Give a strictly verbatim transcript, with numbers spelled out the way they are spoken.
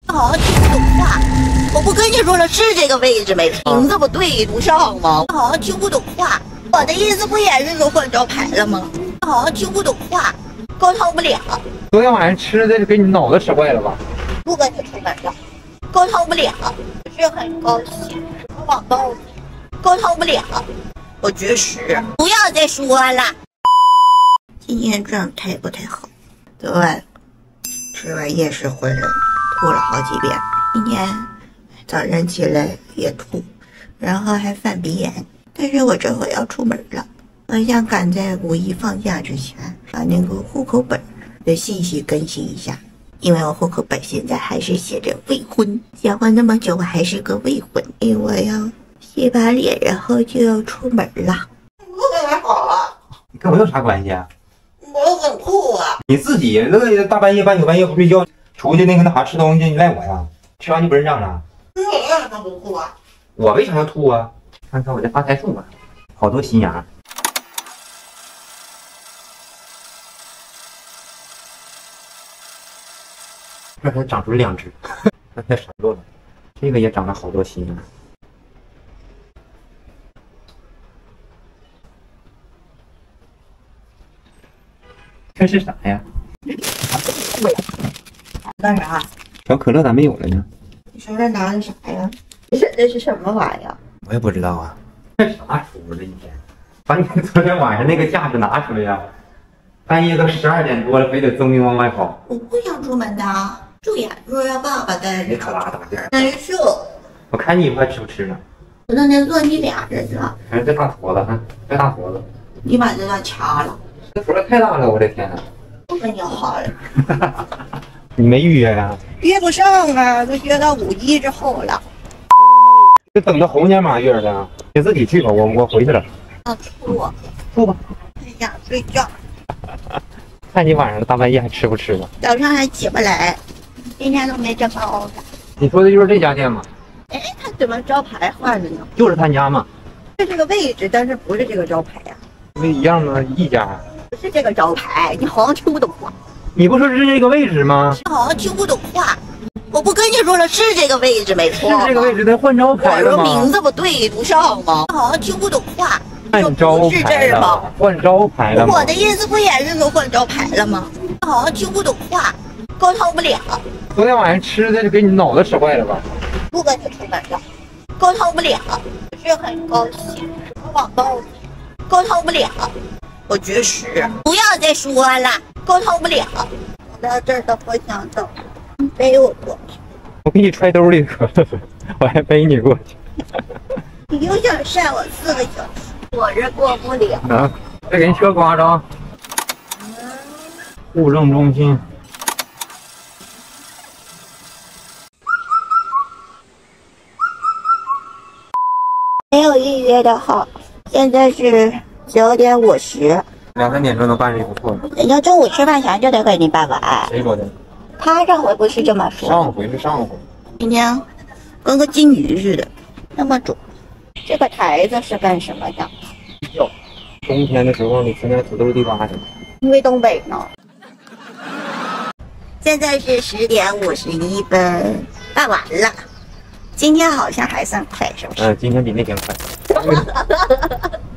好好听不懂话，我不跟你说了，是这个位置没错，名字不对不上吗？好好听不懂话，我的意思不也是说换招牌了吗？好好听不懂话，沟通不了。 昨天晚上吃的给你脑子吃坏了吧？ 不跟你出门了，沟通不了，不是很高兴。我网暴你，沟通不了，我绝食。不要再说了。今天状态不太好，昨晚吃完夜市回来吐了好几遍，今天早上起来也吐，然后还犯鼻炎。但是我这会要出门了，我想赶在五一放假之前把那个户口本的信息更新一下，因为我户口本现在还是写着未婚，结婚那么久我还是个未婚，因为我要洗把脸，然后就要出门了。我还好啊， 你跟我有啥关系啊？ 我很吐啊！ 你自己那个大半夜半宿半夜不睡觉，出去那个那啥吃东西，你赖我呀？吃完就不认账了？ 你为什么不吐啊？ 我为啥要吐啊？看看我这发财树吧，好多新芽。这还长出两只，那太闪落了。这个也长了好多新芽。这是啥呀？ 干啥？ 小可乐咋没有了呢？ 你手上拿的啥呀？这这是什么玩意儿？ 我也不知道啊。这啥书这一天？把你昨天晚上那个架子拿出来呀！半夜都十二点多了，非得争命往外跑。 我不想出门的，注意，若让爸爸带着。 你可拉倒去！ 难受。 我看你一会儿吃不吃呢？ 我那天做你俩人了。 还是这大坨子，看这大坨子。 你把这段掐了。 这坨太大了，我的天呐！ 不跟你好了。 你没预约呀？ 约不上啊，都约到五一之后了。 就等着猴年马月的，你自己去吧，我我回去了。 要吐， 吐吧。 还想睡觉。 看你晚上大半夜还吃不吃了？ 早上还起不来，今天都没这么熬的。 你说的就是这家店吗？ 哎，他怎么招牌换了呢？ 就是他家吗？ 是这个位置，但是不是这个招牌呀、啊？ 不一样吗？一家。 不是这个招牌，你好像听不懂话。 你不说是这个位置吗？ 你好像听不懂话。我不跟你说了，是这个位置没错。 是这个位置，他换招牌了吗？ 我说名字不对不上吗？你好像听不懂话。 换招牌了，换招牌了。 我的意思不也是说换招牌了吗？你好像听不懂话，沟通不了。 昨天晚上吃的给你脑子吃坏了吧？ 不跟你出门了，沟通不了，不是很高兴。我网暴你，沟通不了，我绝食。不要再说了，沟通不了。我到这儿都不想走，你背我过去。 我给你揣兜里得了，我还背你过去。 你又想晒我四个小时，我这过不了。 啊，再给你车刮着。户政中心。 没有预约的号，现在是九点五十， 两三点钟能办就不错了。 人家中午吃饭前就得给你办完。 谁说的？ 他上回不是这么说？ 上回是上回。 今天跟个金鱼似的，那么肿。这个台子是干什么的？ 哟，冬天的时候你吃点土豆地瓜去。 因为东北呢。现在是十点五十一分，办完了。今天好像还算快，是不是？ 嗯，今天比那天快。